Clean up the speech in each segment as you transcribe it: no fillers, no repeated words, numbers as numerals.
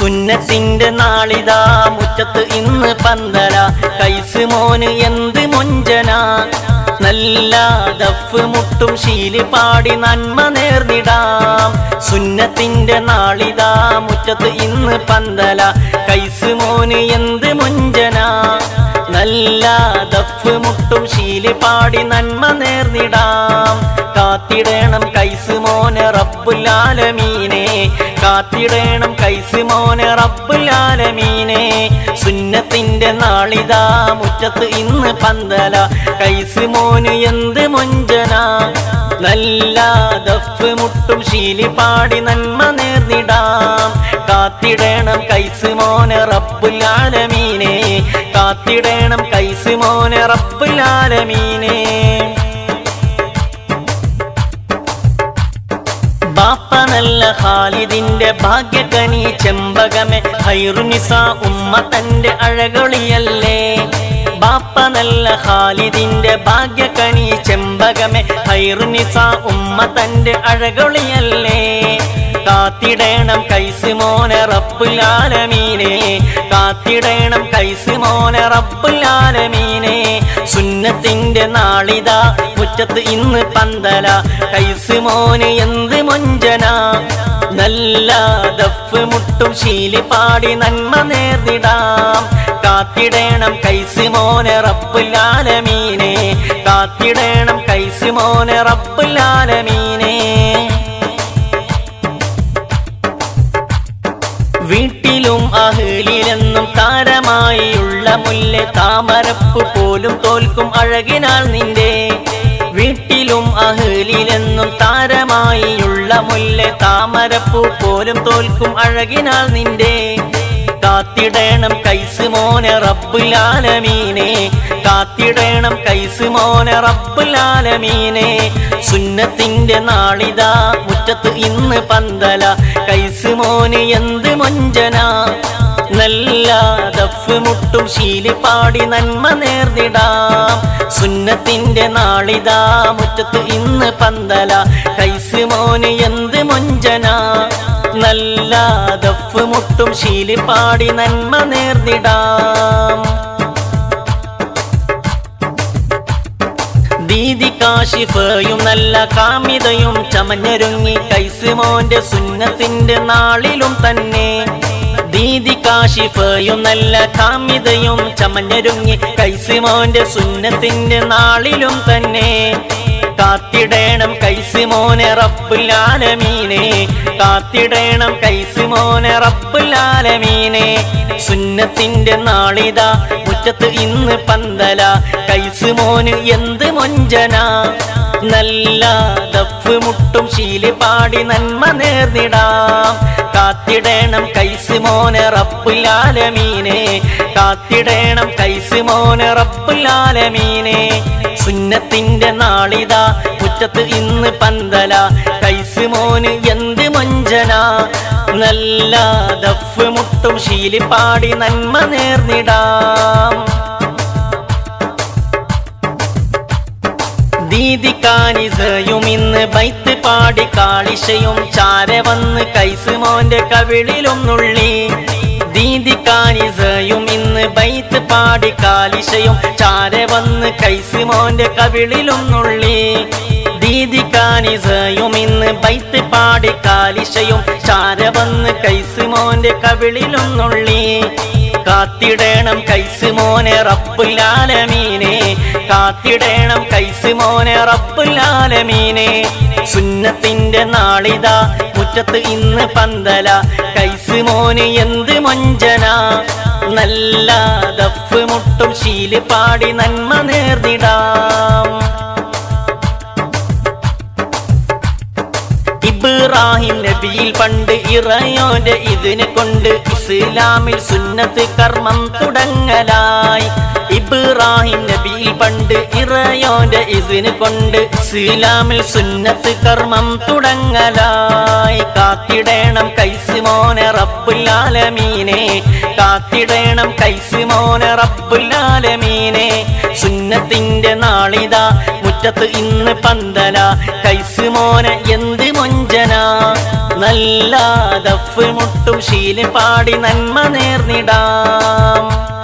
സുന്നത്തിന്റെ നാളിതാ മുറ്റത്ത് ഇന്ന് പന്തല കൈസ് മോന് എന്ത് മൊഞ്ചന നല്ല ദഫ് മുട്ടും ശീലി പാടി നന്മ നേർന്നിടാം സുന്നത്തിന്റെ നാളിതാ മുറ്റത്ത് ഇന്ന് പന്തല കൈസ് മോന് എന്ത് മൊഞ്ചന നല്ല ദഫ് മുട്ടും ശീലി പാടി നന്മ നേർന്നിടാം കാത്തിടേണം കൈസ് മോനെ റബ്ബുൽ ആലമീനെ കാത്തിടേണം കൈസ് മോനെ റബ്ബുൽ ആലമീനെ സുന്നത്തിന്റെ നാളിതാ മുറ്റത്ത് ഇന്ന് പന്തല കൈസ് മോന് എന്ത് മൊഞ്ചന നല്ല ദഫ് മുട്ടും ശീലി പാടി നന്മ നേർന്നിടാം കാത്തിടേണം കൈസ് മോനെ റബ്ബുൽ ആലമീനെ കാത്തിടേണം കൈസ് മോനെ റബ്ബുൽ ആലമീനെ ബാപ്പ നല്ല ഖാലിദിന്റെ ഭാഗ്യകനി ചെമ്പകമേ ഖൈറുനിസാ ഉമ്മ തന്റെ അഴകൊളിയല്ലേ ബാപ്പ നല്ല ഖാലിദിന്റെ ഭാഗ്യകനി ചെമ്പകമേ ഖൈറുനിസാ ഉമ്മ തന്റെ അഴകൊളിയല്ലേ കാത്തിടേണം കൈസ് മോനെ റബ്ബുൽ ആലമീനെ കാത്തിടേണം കൈസ് മോനെ റബ്ബുൽ ആലമീനെ സുന്നത്തിന്റെ നാളിതാ മുറ്റത്ത് ഇന്ന് പന്തല കൈസ് മോന് എന്ത് മൊഞ്ചന നല്ല ദഫ് മുട്ടും ശീലി പാടി നന്മ നേർന്നിടാം കാത്തിടേണം കൈസ് മോനെ റബ്ബുൽ ആലമീനെ കാത്തിടേണം കൈസ് മോനെ റബ്ബുൽ ആലമീനെ വീട്ടിലും അഹ്ലിലെന്നും താരമായുള്ള മുല്ല താമരപ്പു പോലും തോൽക്കും അഴകിനാൽ നിന്റെ വീട്ടിലും അഹ്ലിലെന്നും താരമായുള്ള മുല്ല താമരപ്പു പോലും തോൽക്കും അഴകിനാൽ നിന്റെ കാത്തിടേണം കൈസ് മോനെ റബ്ബുൽ ആലമീനെ കാത്തിടേണം കൈസ് മോനെ റബ്ബുൽ ആലമീനെ സുന്നത്തിന്റെ നാളിതാ മുറ്റത്ത് ഇന്ന് പന്തല കൈസ് മോന് എന്ത് മൊഞ്ചന നല്ല ദഫ് മുട്ടും ശീലി പാടി നന്മ നേർന്നിടാം സുന്നത്തിന്റെ നാളിതാ മുറ്റത്ത് ഇന്ന് പന്തല കൈസ് മോന് എന്ത് മൊഞ്ചന നല്ല ദഫ് മുട്ടും ശീലി പാടി നന്മ നേർന്നിടാം ദീദി കാശിഫയും നല്ല കാമിതയും ചമഞ്ഞൊരുങ്ങി കൈസ് മോന്റെ സുന്നത്തിന്റെ നാളിലും തന്നെ ദീദി കാശിഫയും നല്ല കാമിതയും ചമഞ്ഞൊരുങ്ങി കൈസ് മോന്റെ സുന്നത്തിന്റെ നാളിലും തന്നെ കാത്തിടേണം കൈസ് മോനെ റബ്ബുൽ ആലമീനെ കാത്തിടേണം കൈസ് മോനെ റബ്ബുൽ ആലമീനെ സുന്നത്തിന്റെ നാളിതാ മുറ്റത്ത് ഇന്ന് പന്തല കൈസ് മോന് എന്ത് മൊഞ്ചന നല്ല ദഫ് മുട്ടും ശീലി പാടി നന്മ നേർന്നിടാം കാത്തിടേണം കൈസ് മോനെ റബ്ബുൽ ആലമീനെ കാത്തിടേണം കൈസ് മോനെ റബ്ബുൽ ആലമീനെ സുന്നത്തിന്റെ നാളിതാ മുറ്റത്ത് ഇന്ന് പന്തല കൈസ് മോന് എന്ത് മൊഞ്ചന നല്ല ദഫ് മുട്ടും ശീലി പാടി നന്മ നേർന്നിടാം ദീദി കാനിസയും ഇന്ന് ബൈത്ത് പാടി കാളിശയും ചാരെ വന്ന് കൈസ് മോന്റെ കവിളിലും നുള്ളി ദീദി കാനിസയും ഇന്ന് ബൈത്ത് പാടി കാലിശയും ചാരെ വന്ന് കൈസ് മോന്റെ കവിളിലും നുള്ളി ദീദി കാനിസയും ഇന്ന് ബൈത്ത് പാടി കാലിശയും ചാരെ വന്ന് കൈസ് മോന്റെ കവിളിലും നുള്ളി കാത്തിടേണം കൈസ് മോനെ റബ്ബുൽ ആലമീനെ കാത്തിടേണം കൈസ് മോനെ റബ്ബുൽ ആലമീനെ സുന്നത്തിന്റെ നാളിതാ മുറ്റത്ത് ഇന്ന് പന്തല കൈസ് മോന് എന്ത് മൊഞ്ചന നല്ല ദഫ് മുട്ടും ശീലി പാടി നന്മ നേർന്നിടാം ഇബ്രാഹിം നബിയിൽ പണ്ട് ഇറയോന്റെ ഇതിനെ കൊണ്ട് ഇസ്ലാമിൽ സുന്നത്ത് കർമ്മം തുടങ്ങലായി ഇബ്രാഹിം നബിയിൽ പണ്ട് ഇറയോന്റെ ഇതിനെ കൊണ്ട് ഇസ്ലാമിൽ സുന്നത്ത് കർമ്മം തുടങ്ങലായി കാത്തിടേണം കൈസ് മോനെ റബ്ബുൽ ആലമീനെ കാത്തിടേണം കൈസ് മോനെ റബ്ബുൽ ആലമീനെ സുന്നത്തിന്റെ നാളിതാ മുറ്റത്ത് ഇന്ന് പന്തല കൈസ് മോനെ എന്ത് മൊഞ്ചന നല്ല ദഫ് മുട്ടും ശീല് പാടി നന്മ നേർന്നിടാം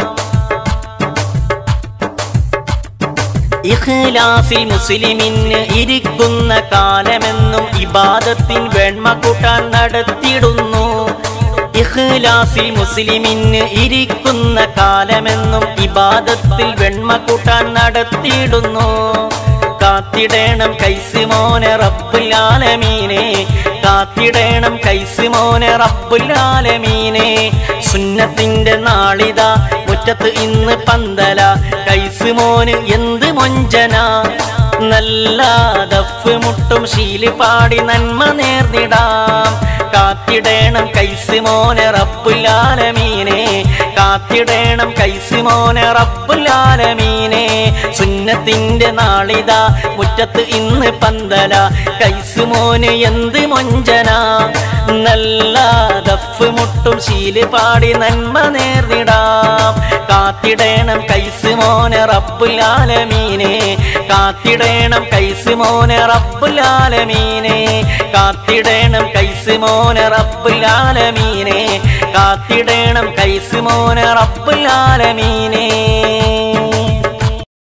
ഇഖ്ലാസിൽ മുസ്ലിമിന് ഇരിക്കുന്ന കാലമെന്നും ഇബാദത്തിൻ വെണ്മ കൂട്ടാൻ നടത്തിയിടുന്നു ഇഖ്ലാസിൽ മുസ്ലിമിന് ഇരിക്കുന്ന കാലമെന്നും ഇബാദത്തിൽ വെണ്മ കൂട്ടാൻ നടത്തിയിടുന്നു കാത്തിടേണം കൈസ് മോനെ റബ്ബുൽ ആലമീനെ കാത്തിടേണം കൈസ് മോനെ റബ്ബുൽ ആലമീനെ സുന്നത്തിന്റെ നാളിത മുറ്റത്ത് ഇന്ന് പന്തല കൈസ് മോന് എന്ത് മൊഞ്ചന നല്ല ദഫ് മുട്ടും ശീല് പാടി നന്മ നേർന്നിടാം കാത്തിടേണം കൈസ് മോനെ റബ്ബുൽ ആലമീനെ കാത്തിടേണം കൈസ് മോനെ റബ്ബുൽ ആലമീനെ സുന്നത്തിന്റെ നാളിത മുറ്റത്ത് ഇന്ന് പന്തല കൈസ് മോന് എന്ത് മൊഞ്ചന നല്ല ദഫ് മുട്ടും ശീല് പാടി നന്മ നേർന്നിടാം കാത്തിടേണം കൈസ് മോനെ റബ്ബുൽ ആലമീനെ കാത്തിടേണം കൈസ് മോനെ റബ്ബുൽ ആലമീനെ കാത്തിടേണം കൈസ് മോനെ റബ്ബുൽ ആലമീനെ കാത്തിടേണം കൈസ് മോനെ റബ്ബുൽ ആലമീനെ